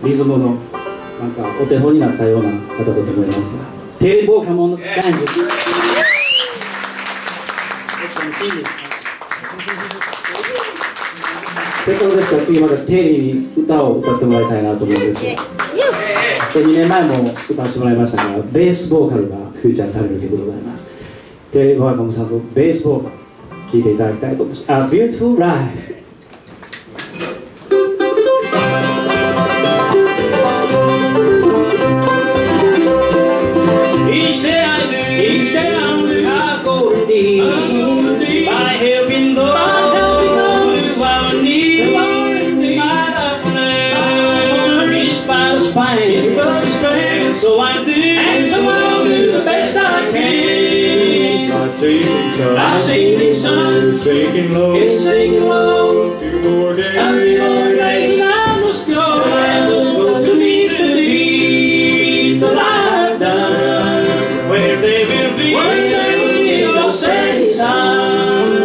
リズムのなんかお手本になったような方だと思いますが、テレビボーカムのバンジョー、せっかくですから次また丁寧に歌を歌ってもらいたいなと思うんですが、2年前も歌わせてもらいましたが、ベースボーカルがフューチャーされる曲でございます。テレビボーカムさんとベースボーカル聴いていただきたいと思います。Beautiful Life。 So I do, and so I'll do the best I can. I sing this song, it's sinking low, a few more days, and I must go to meet the needs that I've done, where they will be no setting sun.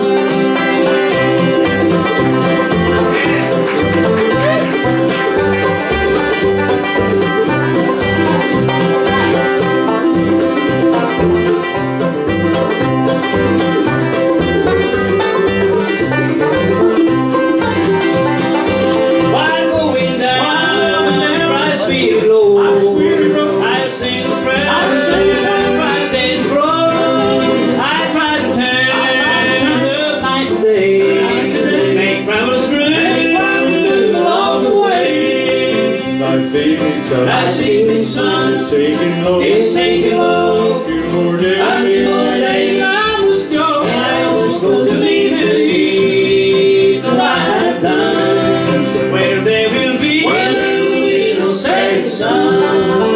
That evening sun, it's sinking low, a few more days, I must go to meet the needs that I have done, where there will be no setting sun.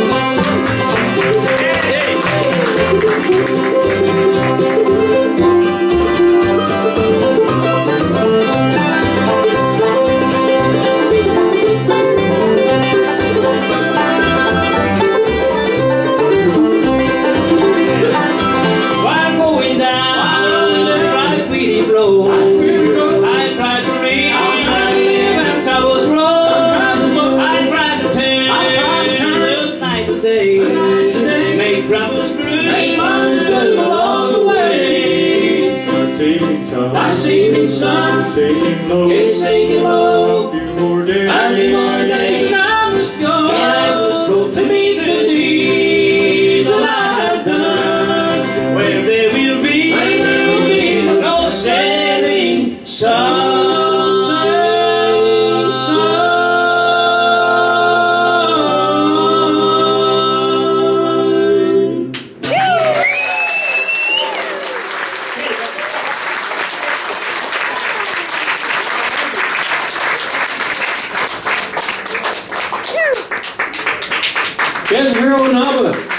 That evening sun, it's sinking low, a few more days, and I must go to meet the needs that I have done, where there will be no setting sun. Kazuhiro Inaba.